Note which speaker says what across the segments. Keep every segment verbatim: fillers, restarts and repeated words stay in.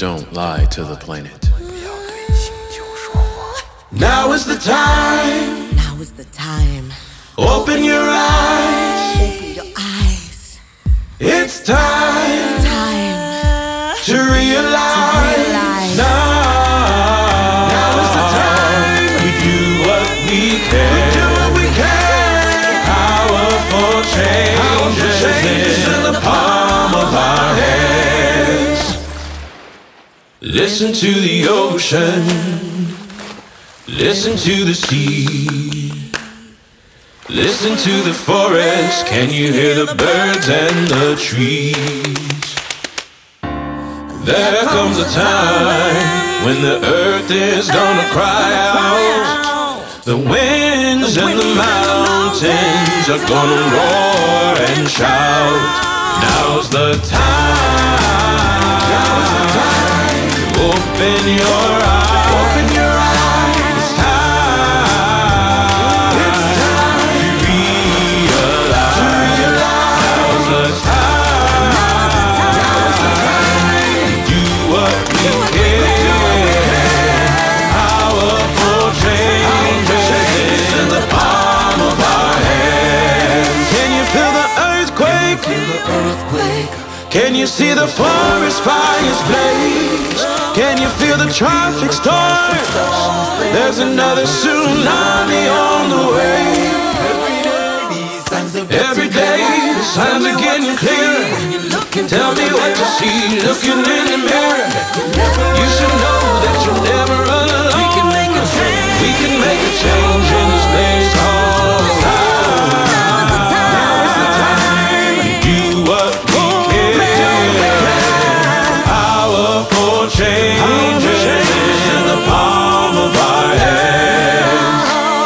Speaker 1: don't lie to the planet.
Speaker 2: Now is the time.
Speaker 3: Now is the time.
Speaker 2: Open your eyes.
Speaker 3: Open your eyes.
Speaker 2: It's time.
Speaker 3: It's time
Speaker 2: to realize.
Speaker 3: To realize.
Speaker 2: Now. Now is the time. We do what we can. We do what we can. Powerful changes, changes in the palm of our hands. Listen to the ocean. Listen to the sea. Listen to the forest. Can you hear the birds and the trees? There comes a time when the earth is gonna cry out. The winds and the mountains are gonna roar and shout. Now's the time. Now's the time. Open your eyes. Open your eyes. Can you see the forest fires blaze? Can you feel the tropic storms? There's another tsunami on the way. Every day the signs are getting clearer. Tell me what you see looking in the mirror. You should know that you're never alone. We can make a change. We can make a change in this place called time. Now is the time to do what we changes in the palm of our hands.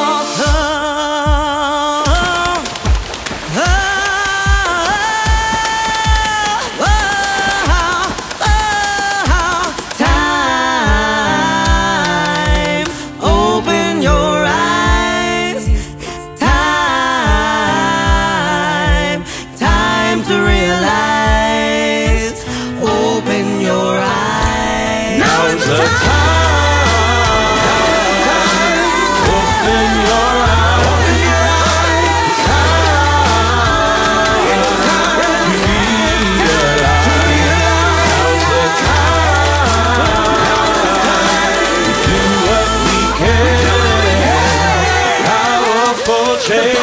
Speaker 3: Time, open your eyes. Time, time to realize. Open your eyes.
Speaker 2: Now is the time. Open your eyes. Open your eyes. It's time. It's time to realize. To realize. Now's the time. Now's the time. Do what we can. Powerful change.